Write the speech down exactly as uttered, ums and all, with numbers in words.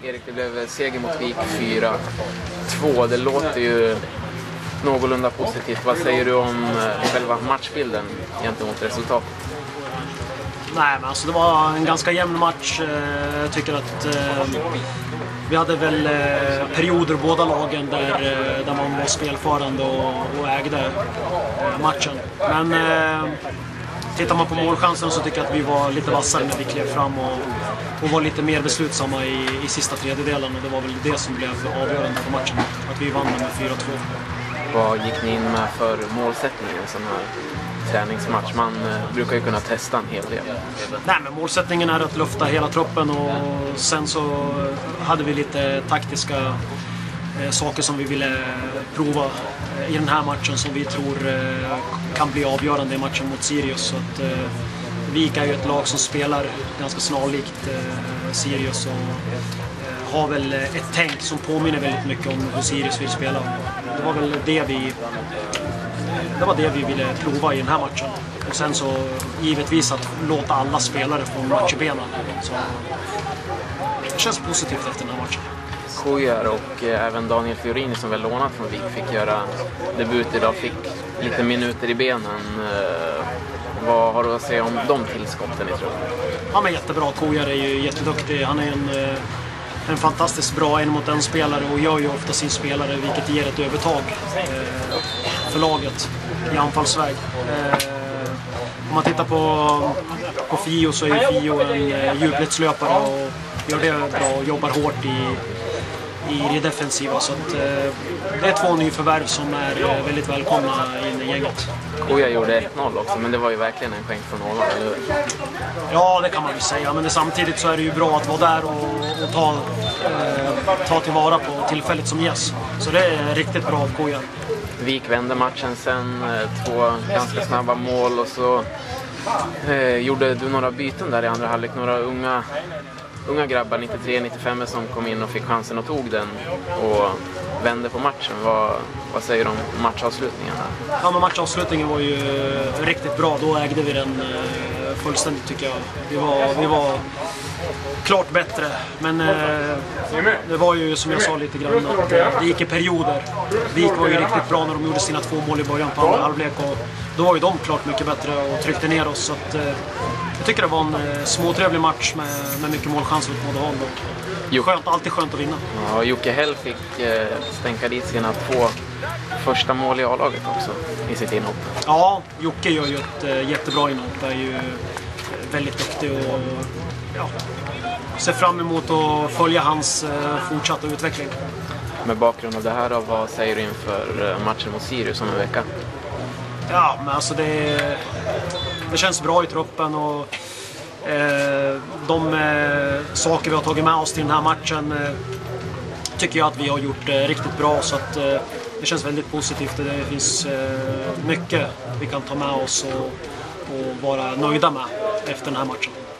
Erik, det blev seger mot Vik fyra två. Det låter ju någorlunda positivt. Vad säger du om själva matchbilden gentemot resultatet? Nej, men alltså det var en ganska jämn match. Jag tycker att eh, vi hade väl eh, perioder båda lagen där, eh, där man var spelförande och, och ägde eh, matchen. Men eh, tittar man på målchansen så tycker jag att vi var lite vassare när vi klev fram och, och var lite mer beslutsamma i, i sista tredjedelen. Och det var väl det som blev avgörande för matchen, att vi vann med fyra två. Vad gick ni in med för målsättning i en sån här träningsmatch? Man eh, brukar ju kunna testa en hel del. Nej, men målsättningen är att lufta hela truppen, och sen så hade vi lite taktiska eh, saker som vi ville prova eh, i den här matchen som vi tror eh, kan bli avgörande i matchen mot Sirius. Så att, eh, Vik är ju ett lag som spelar ganska snarlikt eh, Sirius och eh, har väl ett tänk som påminner väldigt mycket om hur Sirius vill spela. Det var väl det vi Det var det vi ville prova i den här matchen. Och sen så givetvis att låta alla spelare få match i benen. Så det känns positivt efter den här matchen. Kujar och eh, även Daniel Fiorini som väl lånat från Vik fick göra debut idag, fick lite minuter i benen. Eh, vad har du att säga om de tillskotten i truppen? Ja, men jättebra. Kujar är ju jätteduktig. Han är en, eh, en fantastiskt bra en mot en spelare och gör ju ofta sin spelare, vilket ger ett övertag eh, för laget i anfallsväg. Eh, om man tittar på, på Fio så är Fio en eh, djupledslöpare och gör det bra och jobbar hårt i, i det defensiva. Så att, eh, det är två nyförvärv som är eh, väldigt välkomna in i gänget. Kujar gjorde ett noll också, men det var ju verkligen en poäng från honom, eller hur? Ja, det kan man ju säga, men det, samtidigt så är det ju bra att vara där och, och ta, eh, ta tillvara på tillfället som ges. Så det är riktigt bra av Kujar. Vik vände matchen sen, två ganska snabba mål, och så eh, gjorde du några byten där i andra halvlek. Några unga, unga grabbar, nittiotre nittiofem, som kom in och fick chansen och tog den och vände på matchen. Vad, vad säger du om matchavslutningen? Ja, men matchavslutningen var ju riktigt bra. Då ägde vi den eh, fullständigt, tycker jag. Vi var, vi var klart bättre, men eh, det var ju som jag sa lite grann att eh, det gick i perioder. Vik var ju riktigt bra när de gjorde sina två mål i början på andra halvlek, och då var ju de klart mycket bättre och tryckte ner oss. Så att, eh, jag tycker det var en eh, småtrevlig match med, med mycket målchanser åt båda håll. Skönt, alltid skönt att vinna. Ja, Jocke Hell fick eh, stänka dit sina två första mål i A-laget också i sitt inhopp. Ja, Jocke gör ju ett eh, jättebra inhopp. Är ju väldigt duktig och ja, ser fram emot att följa hans eh, fortsatta utveckling. Med bakgrund av det här då, vad säger du inför matchen mot Sirius om en vecka? Ja, men alltså det, det känns bra i truppen, och eh, de eh, saker vi har tagit med oss till den här matchen eh, tycker jag att vi har gjort eh, riktigt bra, så att eh, det känns väldigt positivt. Det finns eh, mycket vi kan ta med oss och, och vara nöjda med efter den här matchen.